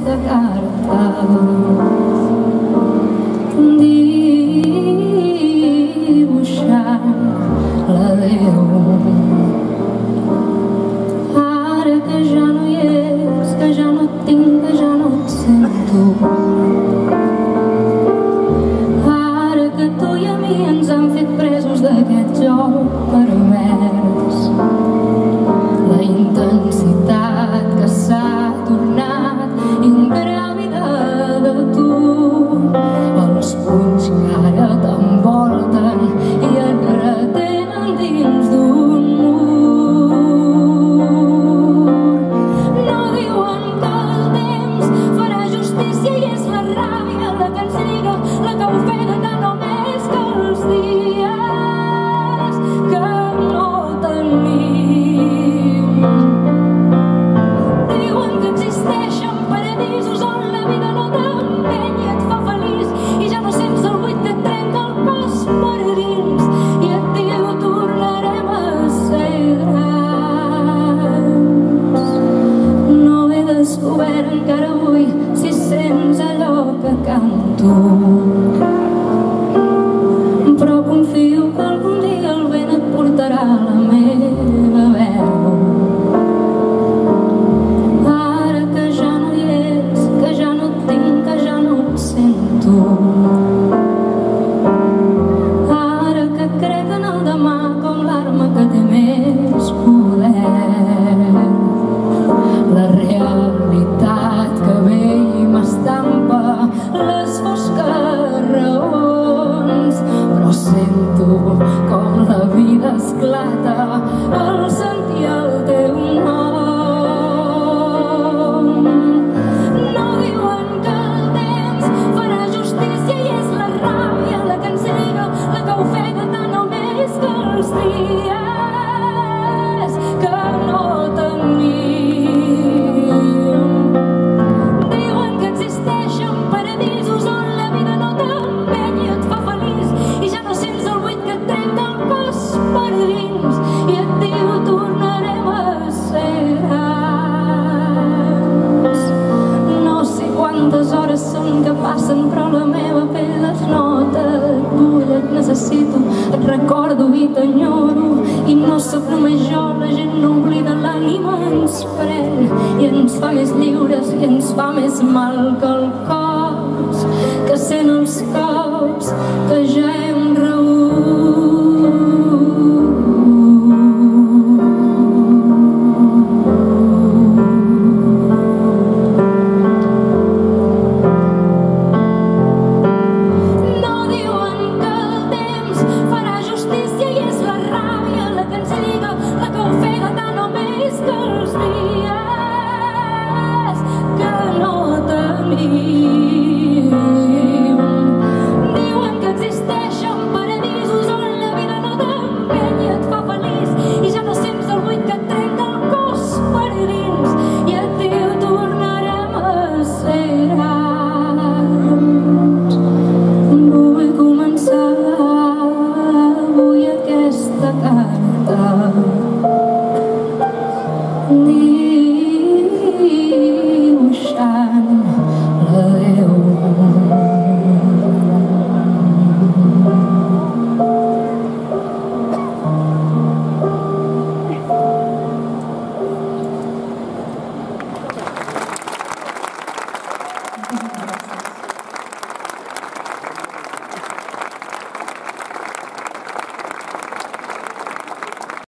aquesta carta dibuixant l'adeu. Ara que ja no hi és, que ja no et tinc, que ja no et sento, ara que tu i a mi ens han fet presos d'aquest joc pervers, la intensitat que s'ha tornat ingràvida de tu, els punys que ara t'envolten i et retenen dins d'un mur. No diuen que el temps farà justícia i és la ràbia la que ens lliga, la que ofega tant o més que els dies que no tenim. Diuen que existeixen paradisos on la vida no t'empeny i et fa feliç i ja no sents el buit que et trenca el cos per dins i et diu tornarem a ser grans. No he descobert encara avui si sents allò que canto, però confio que algun dia el vent et portarà la meva veu. Ara que ja no hi és, que ja no et tinc, que ja no et sento, ara que crec en el demà com l'arma que té més poder, la realitat que ve i m'estampa les fosques raons, però sento com la vida esclata al sentir el teu nom. No diuen que el temps farà justícia i és la ràbia la que ens lliga, la que ofega tant o més que els dies que no tenim. Diuen que existeixen paradisos on la vida no t'empeny i et fa feliç i ja no sents el buit que et trenca el cos per dins i et diu tornarem a ser grans. No sé quantes hores són que passen però la meva pell es nota, et vull, et necessito, et recordo i t'enyoro i no sóc només jo, la gent no oblida, l'ànima ens pren i ens fa més lliures i ens fa més mal que el cos que sent els cops que ja hem rebut. No diuen que el temps farà justícia i és la ràbia la que ens lliga, la que ofega tant o més que els dies que no tenim. Diuen que existeixen paradisos on la vida no t'empeny i et fa feliç i ja no sents el buit que et trenca el cos per dins i et diu tornarem a ser grans. Vull començar avui aquesta carta dibuixant l'adeu. Gràcies.